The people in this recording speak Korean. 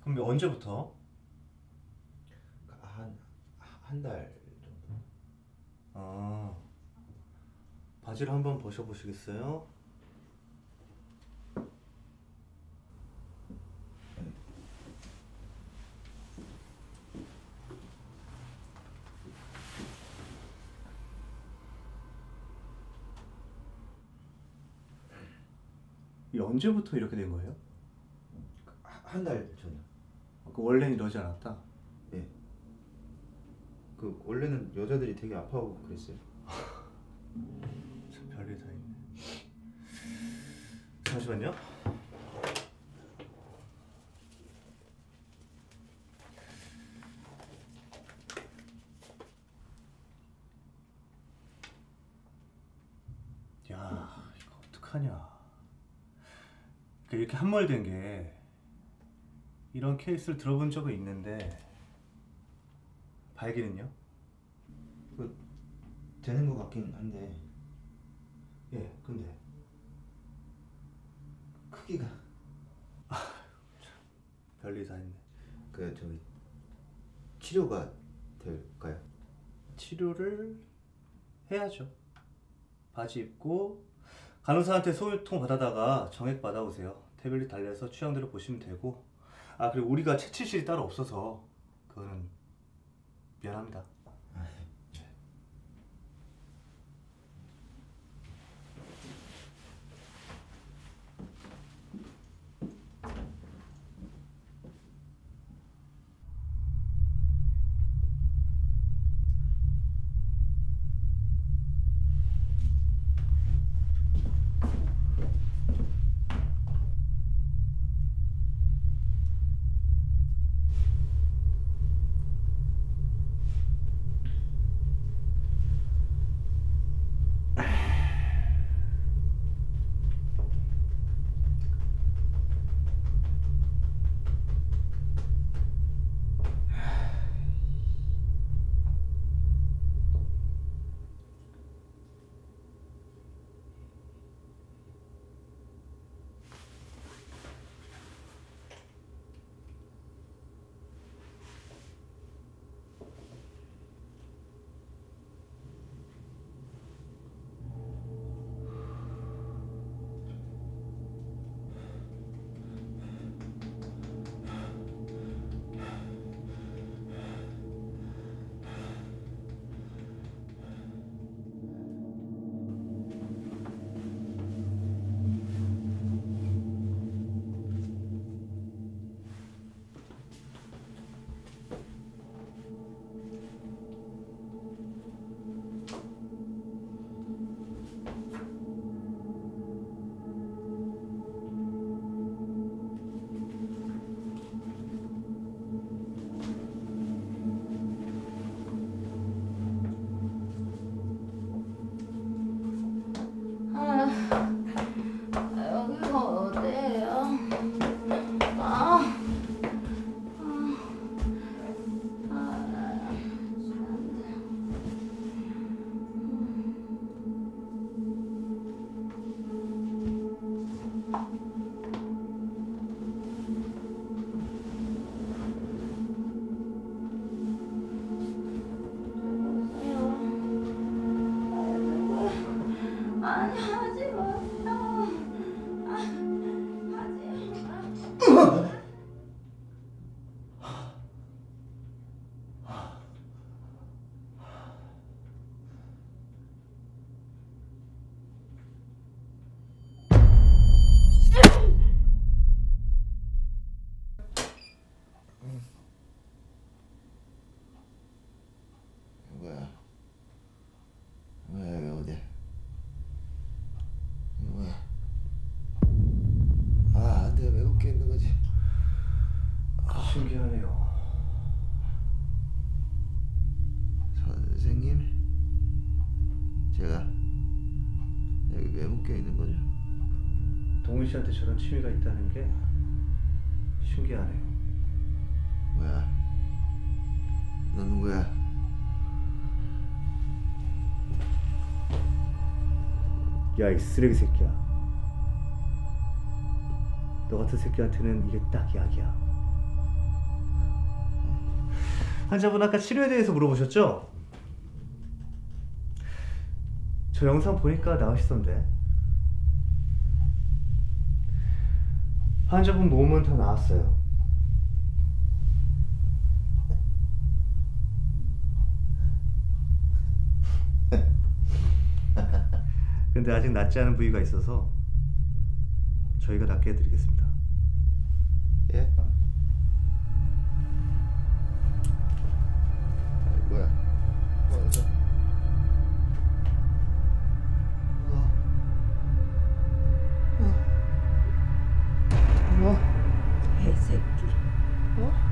그럼 언제부터? 한 달 정도. 아, 바지를 한번 벗어보시겠어요? 이 언제부터 이렇게 된 거예요? 한 달 전이요. 그 원래는 이러지 않았다. 예. 그 원래는 여자들이 되게 아파하고 그랬어요. 참 별일 다 있네. 잠시만요. 야, 이거 어떡하냐. 이렇게 함몰된 게 이런 케이스를 들어본 적은 있는데 발기는요? 그 되는 것 같긴 한데 예, 근데 크기가 별일 다 있네. 그 저기 치료가 될까요? 치료를 해야죠. 바지 입고 간호사한테 소유통 받아다가 정액 받아오세요. 태블릿 달려서 취향대로 보시면 되고. 아, 그리고 우리가 채취실이 따로 없어서 그거는 미안합니다. 여기가 어디예요? 아, 아니 하지 마요. 하지 마. 뭐야? 뭐야, 여기 어디야? 뭐야? 아, 내가 외국에 있는 거지. 신기하네요. 선생님, 제가 여기 왜 묶여 있는 거죠? 동훈 씨한테 저런 취미가 있다는 게 신기하네요. 뭐야? 너 누구야? 야, 이 쓰레기 새끼야. 너 같은 새끼한테는 이게 딱 약이야. 환자분 아까 치료에 대해서 물어보셨죠? 저 영상 보니까 나으시던데. 환자분 몸은 다 나았어요. 근데 아직 낫지 않은 부위가 있어서 저희가 낫게 해드리겠습니다. 예? 뭐야? 뭐야? 개새끼. 어?